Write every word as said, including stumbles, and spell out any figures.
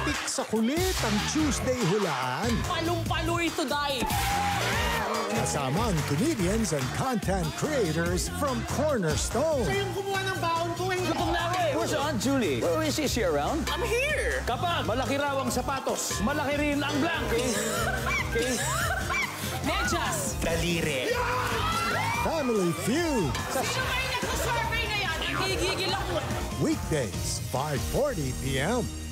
Putik sa kulit ang Tuesday Hulaan. Palong-palo ito, Day. Kasama ang comedians and content creators from Cornerstone. Siya yung kumuha ng baon ko eh. Gutom na ako eh. Where's Aunt Julie? Where is she? Is she around? I'm here. Kapag malaki raw ang sapatos, malaki rin ang blank. Okay? Okay? Medyas. Daliri. Family Feud. Sino ba yung nagsasurvey na yan? Igigil ako. Weekdays, five forty p m